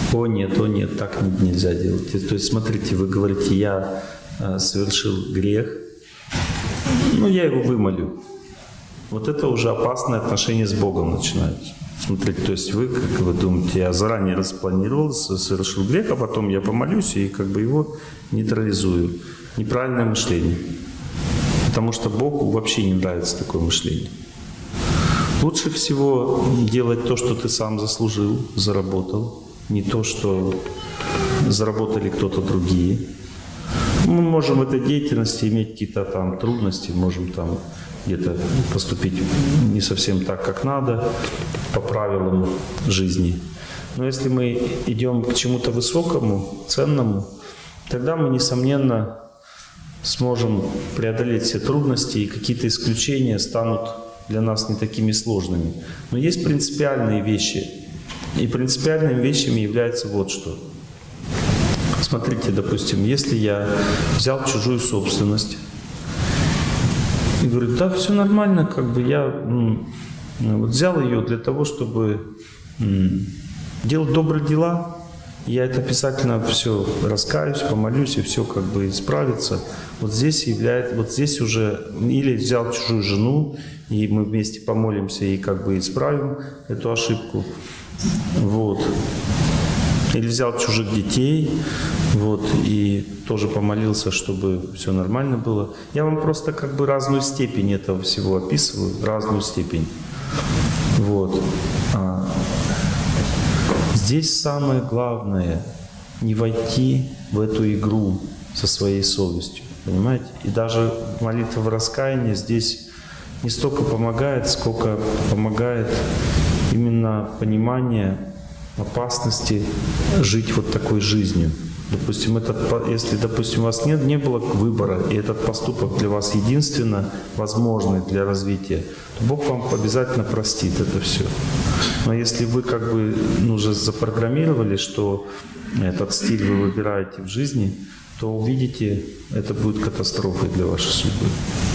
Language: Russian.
О нет, так нельзя делать. То есть, смотрите, вы говорите, я совершил грех, я его вымолю. Вот это уже опасное отношение с Богом начинается. Смотрите, то есть вы, как вы думаете, я заранее распланировал, совершил грех, а потом я помолюсь и его нейтрализую. Неправильное мышление. Потому что Богу вообще не нравится такое мышление. Лучше всего делать то, что ты сам заслужил, заработал, не то, что заработали кто-то другие. Мы можем в этой деятельности иметь какие-то там трудности, можем там где-то поступить не совсем так, как надо, по правилам жизни. Но если мы идем к чему-то высокому, ценному, тогда мы, несомненно, сможем преодолеть все трудности, и какие-то исключения станут для нас не такими сложными. Но есть принципиальные вещи. И принципиальными вещами является вот что. Смотрите, допустим, если я взял чужую собственность и говорю, да, все нормально, я взял ее для того, чтобы делать добрые дела, я это обязательно все раскаюсь, помолюсь, и все исправится. Вот здесь уже, или взял чужую жену, и мы вместе помолимся и исправим эту ошибку. Вот. Или взял чужих детей, и тоже помолился, чтобы все нормально было. Я вам просто разную степень этого всего описываю, разную степень. Вот. Здесь самое главное — не войти в эту игру со своей совестью, понимаете? И даже молитва раскаяния здесь не столько помогает, сколько помогает именно понимание опасности жить вот такой жизнью. Допустим, если, у вас не было выбора, и этот поступок для вас единственно возможный для развития, то Бог вам обязательно простит это все. Но если вы уже запрограммировали, что этот стиль вы выбираете в жизни, то увидите, это будет катастрофой для вашей судьбы.